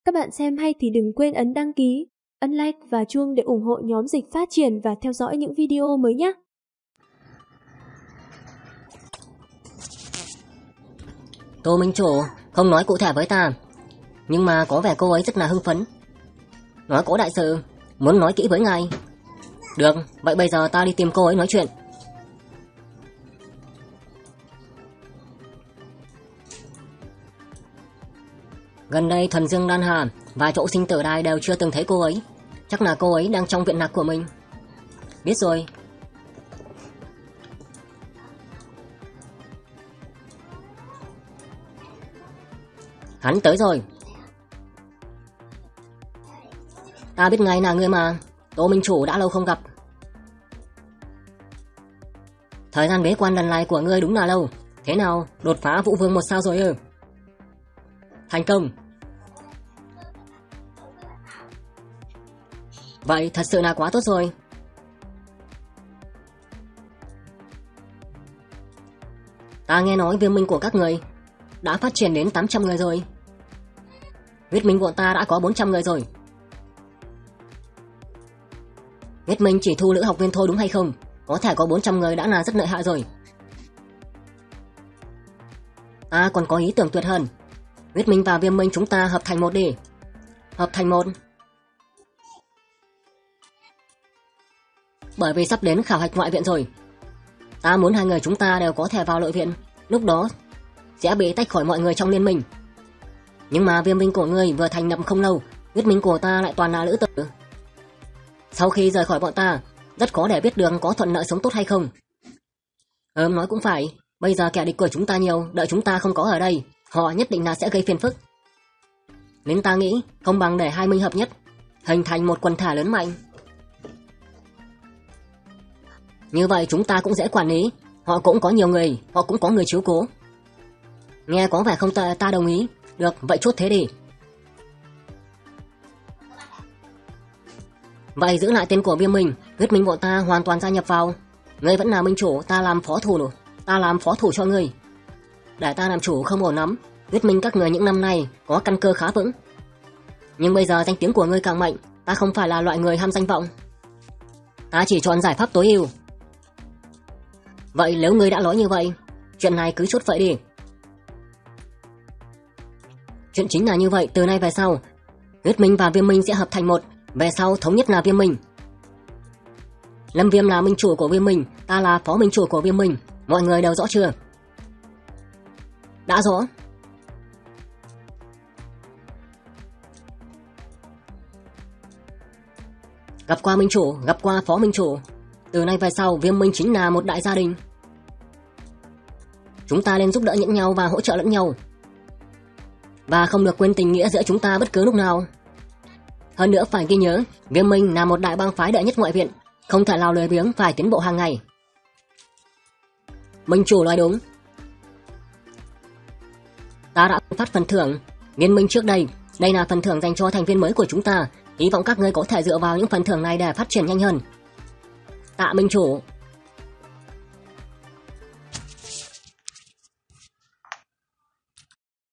Các bạn xem hay thì đừng quên ấn đăng ký, ấn like và chuông để ủng hộ nhóm Dịch Phát Triển và theo dõi những video mới nhé. Tô Minh Chủ không nói cụ thể với ta, nhưng mà có vẻ cô ấy rất là hưng phấn. Nói có đại sự, muốn nói kỹ với ngài. Được, vậy bây giờ ta đi tìm cô ấy nói chuyện. Gần đây Thuần Dương Đan Hà và chỗ sinh tử đài đều chưa từng thấy cô ấy. Chắc là cô ấy đang trong viện lạc của mình. Biết rồi. Hắn tới rồi. Ta biết ngay là người mà. Tô Minh Chủ đã lâu không gặp. Thời gian bế quan lần này của ngươi đúng là lâu. Thế nào, đột phá Vũ Vương 1 sao rồi ư? Thành công. Vậy thật sự là quá tốt rồi. Ta nghe nói viêm minh của các người đã phát triển đến 800 người rồi. Huyết minh của ta đã có 400 người rồi. Huyết minh chỉ thu nữ học viên thôi đúng hay không? Có thể có 400 người đã là rất lợi hại rồi. Ta còn có ý tưởng tuyệt hơn. Huyết minh và viêm minh chúng ta hợp thành một đi. Hợp thành một. Bởi vì sắp đến khảo hạch ngoại viện rồi. Ta muốn hai người chúng ta đều có thể vào nội viện. Lúc đó sẽ bị tách khỏi mọi người trong liên minh. Nhưng mà viêm minh của ngươi vừa thành lập không lâu, huyết minh của ta lại toàn là nữ tử. Sau khi rời khỏi bọn ta, rất khó để biết được có thuận lợi sống tốt hay không. Nói cũng phải. Bây giờ kẻ địch của chúng ta nhiều, đợi chúng ta không có ở đây, họ nhất định là sẽ gây phiền phức. Nên ta nghĩ không bằng để hai minh hợp nhất, hình thành một quần thể lớn mạnh. Như vậy chúng ta cũng dễ quản lý. Họ cũng có nhiều người, họ cũng có người chiếu cố. Nghe có vẻ không tệ, ta đồng ý. Được, vậy chốt thế đi. Vậy giữ lại tên của viêm minh, huyết minh bọn ta hoàn toàn gia nhập vào. Ngươi vẫn là minh chủ, ta làm phó thủ. Ta làm phó thủ cho ngươi. Để ta làm chủ không ổn lắm. Huyết minh các người những năm nay có căn cơ khá vững. Nhưng bây giờ danh tiếng của ngươi càng mạnh. Ta không phải là loại người ham danh vọng. Ta chỉ chọn giải pháp tối ưu. Vậy nếu ngươi đã nói như vậy, chuyện này cứ chốt vậy đi. Chuyện chính là như vậy. Từ nay về sau, huyết minh và viêm minh sẽ hợp thành một. Về sau thống nhất là viêm minh. Lâm Viêm là minh chủ của viêm minh, ta là phó minh chủ của viêm minh. Mọi người đều rõ chưa? Đã rõ. Gặp qua minh chủ, gặp qua phó minh chủ. Từ nay về sau viêm minh chính là một đại gia đình. Chúng ta nên giúp đỡ lẫn nhau và hỗ trợ lẫn nhau. Và không được quên tình nghĩa giữa chúng ta bất cứ lúc nào. Hơn nữa phải ghi nhớ, viêm minh là một đại bang phái đệ nhất ngoại viện, không thể nào lười biếng, phải tiến bộ hàng ngày. Minh chủ nói đúng. Ta đã phát phần thưởng liên minh trước đây. Đây là phần thưởng dành cho thành viên mới của chúng ta. Hy vọng các ngươi có thể dựa vào những phần thưởng này để phát triển nhanh hơn. Tạ minh chủ.